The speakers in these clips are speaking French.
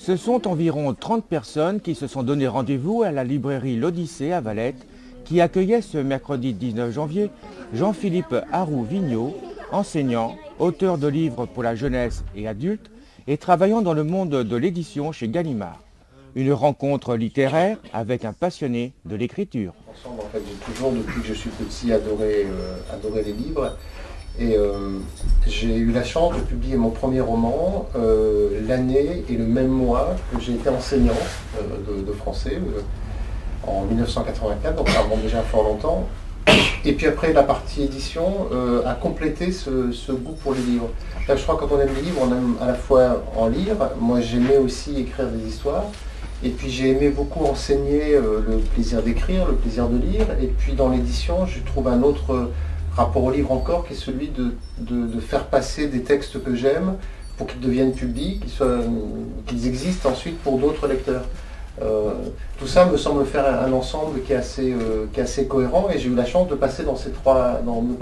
Ce sont environ 30 personnes qui se sont donné rendez-vous à la librairie L'Odyssée à Valette, qui accueillait ce mercredi 19 janvier Jean-Philippe Haroux-Vigneault, enseignant, auteur de livres pour la jeunesse et adultes et travaillant dans le monde de l'édition chez Gallimard. Une rencontre littéraire avec un passionné de l'écriture. Ensemble, en fait, j'ai toujours, depuis que je suis petit, adoré les livres. Et j'ai eu la chance de publier mon premier roman l'année et le même mois que j'ai été enseignant de français en 1984, donc ça remonte déjà fort longtemps. Et puis après, la partie édition a complété ce goût pour les livres. Là, je crois que quand on aime les livres, on aime à la fois en lire. Moi, j'aimais aussi écrire des histoires. Et puis j'ai aimé beaucoup enseigner le plaisir d'écrire, le plaisir de lire. Et puis dans l'édition, je trouve un autre rapport au livre encore, qui est celui de faire passer des textes que j'aime pour qu'ils deviennent publics, qu'ils existent ensuite pour d'autres lecteurs. Tout ça me semble faire un ensemble qui est assez cohérent, et j'ai eu la chance de passer dans ces trois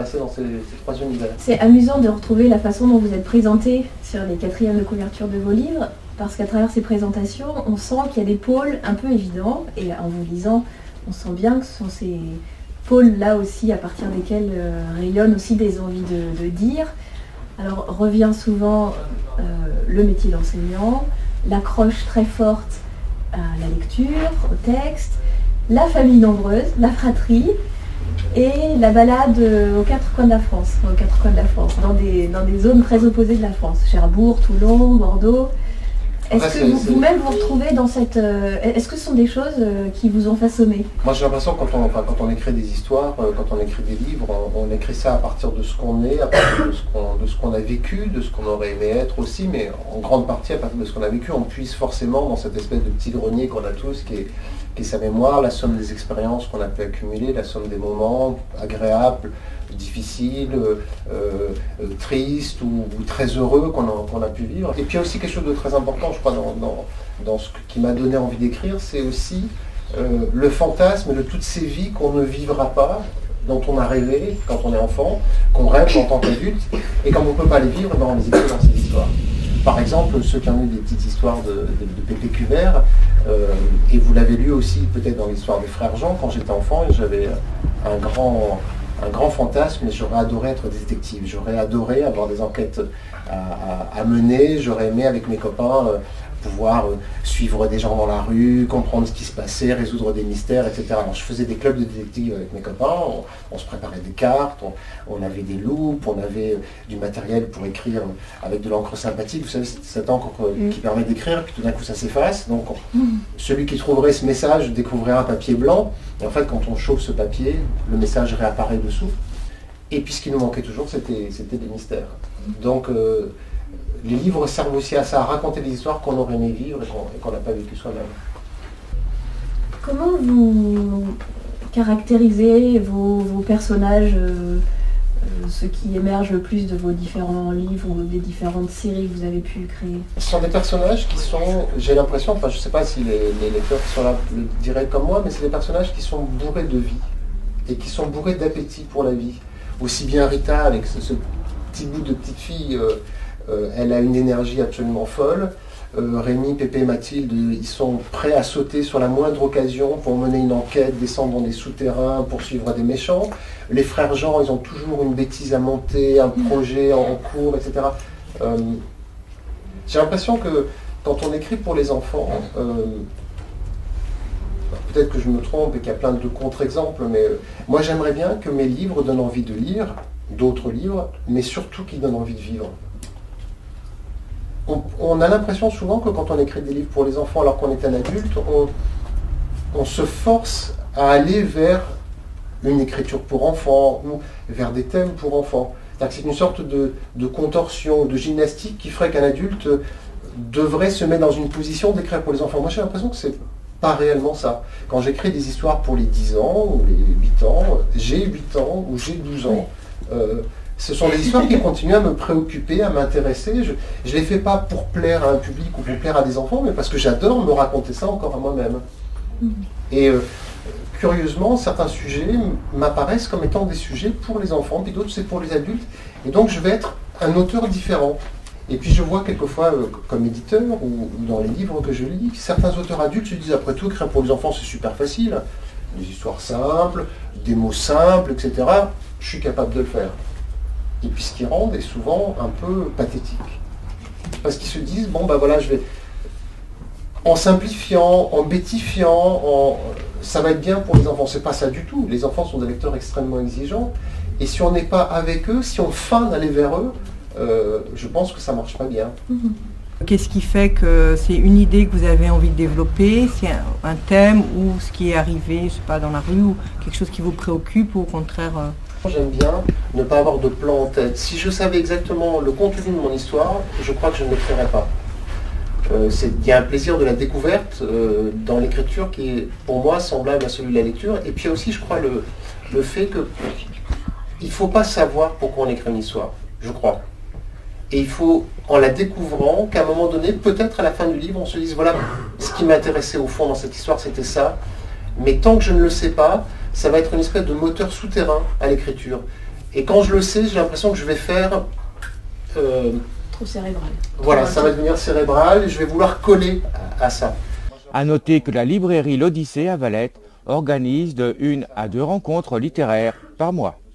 univers. C'est amusant de retrouver la façon dont vous êtes présenté sur les quatrièmes de couverture de vos livres, parce qu'à travers ces présentations, on sent qu'il y a des pôles un peu évidents, et en vous lisant, on sent bien que ce sont ces pôles-là aussi à partir desquels rayonnent aussi des envies de dire. Alors revient souvent le métier d'enseignant, l'accroche très forte à la lecture, au texte, la famille nombreuse, la fratrie et la balade aux quatre coins de la France, dans des zones très opposées de la France, Cherbourg, Toulon, Bordeaux. Est-ce que vous-même vous retrouvez dans cette... Est-ce que ce sont des choses qui vous ont façonné? Moi j'ai l'impression que quand on écrit des histoires, quand on écrit des livres, on écrit ça à partir de ce qu'on est, à partir de ce qu'on a vécu, de ce qu'on aurait aimé être aussi, mais en grande partie à partir de ce qu'on a vécu. On puise forcément dans cette espèce de petit grenier qu'on a tous, qui est sa mémoire, la somme des expériences qu'on a pu accumuler, la somme des moments agréables, difficiles, tristes ou très heureux qu'on a pu vivre. Et puis il y a aussi quelque chose de très important, je crois, dans ce qui m'a donné envie d'écrire, c'est aussi le fantasme de toutes ces vies qu'on ne vivra pas, dont on a rêvé quand on est enfant, qu'on rêve en tant qu'adulte, et quand on ne peut pas les vivre, on les écrit dans ces histoires. Par exemple, ceux qui ont eu des petites histoires de Pépé Cuvert, et vous l'avez lu aussi peut-être dans l'histoire des frères Jean, quand j'étais enfant, j'avais un grand fantasme, mais j'aurais adoré être détective. J'aurais adoré avoir des enquêtes à mener. J'aurais aimé, avec mes copains, pouvoir suivre des gens dans la rue, comprendre ce qui se passait, résoudre des mystères, etc. Alors je faisais des clubs de détectives avec mes copains, on se préparait des cartes, on avait des loupes, on avait du matériel pour écrire avec de l'encre sympathique. Vous savez, cette encre qui permet d'écrire, puis tout d'un coup ça s'efface. Donc celui qui trouverait ce message découvrirait un papier blanc, et en fait quand on chauffe ce papier, le message réapparaît dessous. Et puis ce qui nous manquait toujours, c'était des mystères. Donc les livres servent aussi à ça, à raconter des histoires qu'on aurait aimé vivre et qu'on n'a pas vécues soi-même. Comment vous caractérisez vos personnages, ceux qui émergent le plus de vos différents livres ou des différentes séries que vous avez pu créer? Ce sont des personnages qui sont, j'ai l'impression, enfin je ne sais pas si les lecteurs qui sont là le diraient comme moi, mais c'est des personnages qui sont bourrés de vie et qui sont bourrés d'appétit pour la vie. Aussi bien Rita, avec ce petit bout de petite fille, elle a une énergie absolument folle. Rémi, Pépé et Mathilde, ils sont prêts à sauter sur la moindre occasion pour mener une enquête, descendre dans des souterrains, poursuivre des méchants. Les frères Jean, ils ont toujours une bêtise à monter, un projet en cours, etc. J'ai l'impression que quand on écrit pour les enfants, peut-être que je me trompe et qu'il y a plein de contre-exemples, mais moi j'aimerais bien que mes livres donnent envie de lire, d'autres livres, mais surtout qu'ils donnent envie de vivre. On a l'impression souvent que quand on écrit des livres pour les enfants alors qu'on est un adulte, on se force à aller vers une écriture pour enfants ou vers des thèmes pour enfants. C'est une sorte de contorsion, de gymnastique qui ferait qu'un adulte devrait se mettre dans une position d'écrire pour les enfants. Moi j'ai l'impression que c'est pas réellement ça. Quand j'écris des histoires pour les 10 ans ou les 8 ans, j'ai 8 ans ou j'ai 12 ans, ce sont des histoires qui continuent à me préoccuper, à m'intéresser. Je ne les fais pas pour plaire à un public ou pour plaire à des enfants, mais parce que j'adore me raconter ça encore à moi-même. Et curieusement, certains sujets m'apparaissent comme étant des sujets pour les enfants, puis d'autres c'est pour les adultes. Et donc je vais être un auteur différent. Et puis je vois quelquefois, comme éditeur ou dans les livres que je lis, que certains auteurs adultes se disent après tout, écrire pour les enfants c'est super facile, des histoires simples, des mots simples, etc. Je suis capable de le faire. Et puis ce qui rend est souvent un peu pathétique. Parce qu'ils se disent, bon ben voilà, je vais... En simplifiant, en bêtifiant, ça va être bien pour les enfants. C'est pas ça du tout. Les enfants sont des lecteurs extrêmement exigeants. Et si on n'est pas avec eux, si on feint d'aller vers eux, je pense que ça marche pas bien. Qu'est-ce qui fait que c'est une idée que vous avez envie de développer? C'est un thème ou ce qui est arrivé, je sais pas, dans la rue, ou quelque chose qui vous préoccupe, ou au contraire... J'aime bien ne pas avoir de plan en tête. Si je savais exactement le contenu de mon histoire, je crois que je ne l'écrirais pas. Il y a un plaisir de la découverte dans l'écriture qui est pour moi semblable à celui de la lecture. Et puis il y a aussi, je crois, le fait qu'il ne faut pas savoir pourquoi on écrit une histoire, je crois. Et il faut, en la découvrant, qu'à un moment donné, peut-être à la fin du livre, on se dise, voilà, ce qui m'intéressait au fond dans cette histoire, c'était ça. Mais tant que je ne le sais pas, ça va être une espèce de moteur souterrain à l'écriture. Et quand je le sais, j'ai l'impression que je vais faire... Trop cérébral. Voilà, ça va devenir cérébral et je vais vouloir coller à ça. À noter que la librairie L'Odyssée à Valette organise de 1 à 2 rencontres littéraires par mois.